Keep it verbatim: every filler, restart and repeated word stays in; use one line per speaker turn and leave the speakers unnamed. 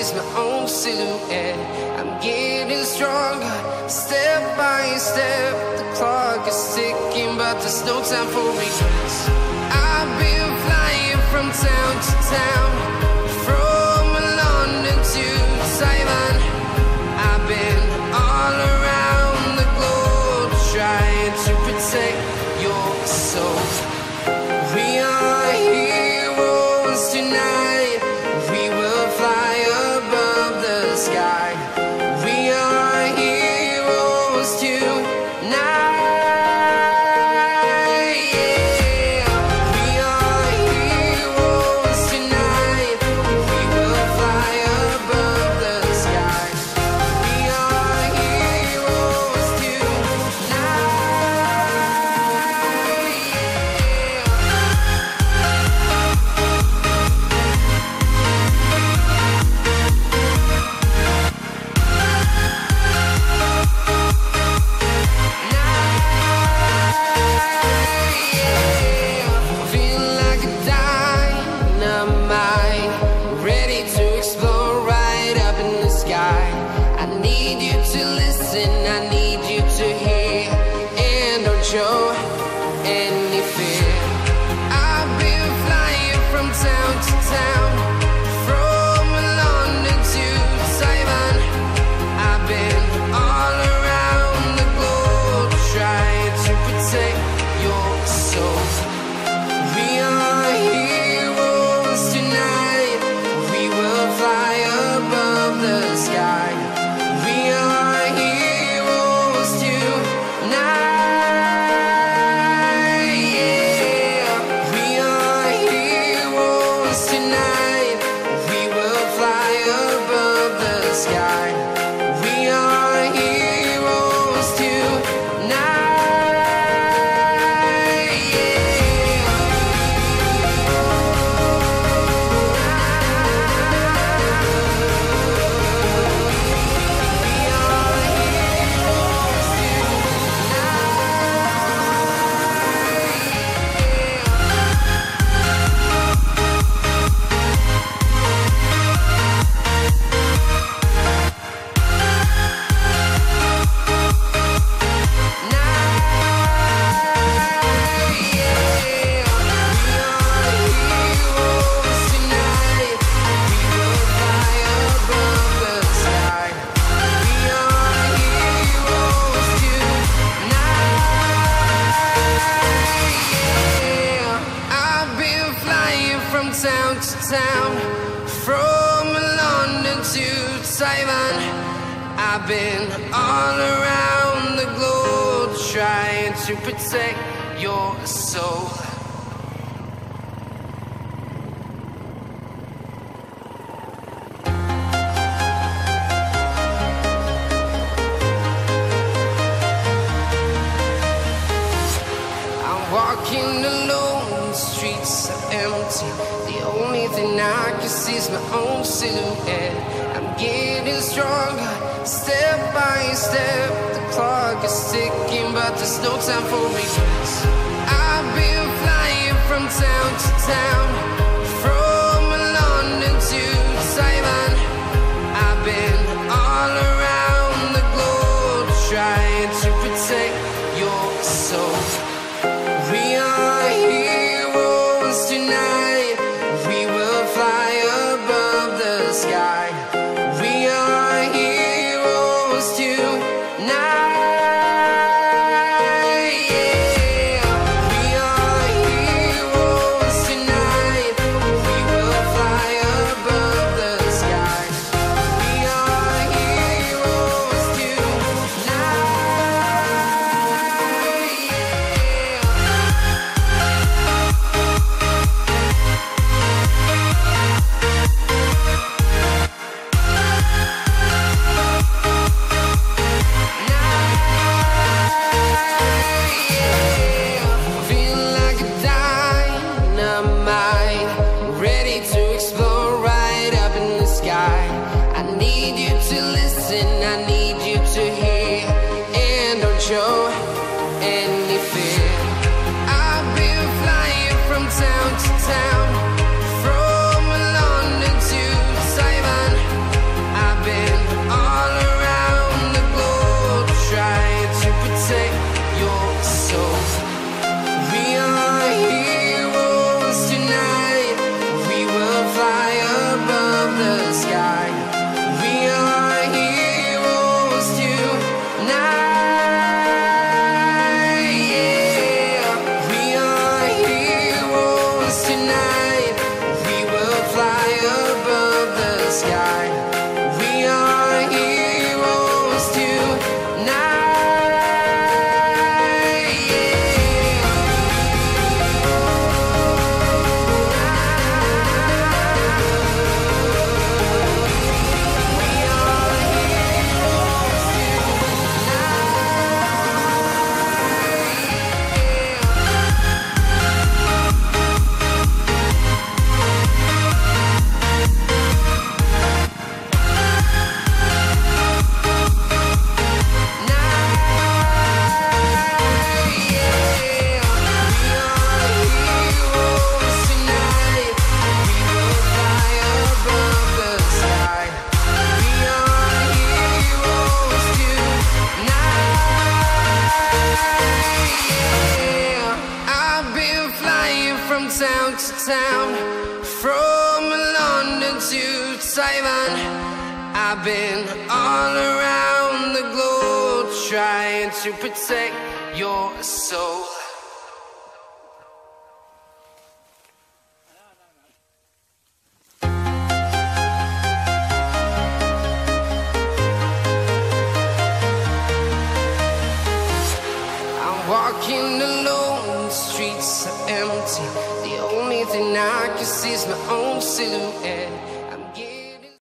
see's my own silhouette. I'm getting stronger, step by step. The clock is ticking, but there's no time for regrets. I've been flying from town to town, from London to Taiwan. I've been all around the globe, trying to protect your soul. We are heroes tonight. We will fly above the sky. We are heroes tonight. Yeah. We are heroes tonight. We will fly above the sky. We are heroes town to town, from London to Taiwan. I've been all around the globe, trying to protect your soul. Walking alone, the streets are empty. The only thing I can see is my own silhouette. I'm getting stronger, step by step. The clock is ticking, but there's no time for regrets. I've been flying from town to town, from London to Taiwan. I've been all around the globe, trying to protect your soul. We are heroes tonight. We will fly above the sky. We are heroes tonight. Yeah. We are heroes tonight. We will fly above the sky. We are heroes tonight. Show any fear. I've been flying from town to town, from London to Taiwan. town, from London to Taiwan. I've been all around the globe trying to protect your soul. Walking alone, the streets are empty. The only thing I can see is my own silhouette.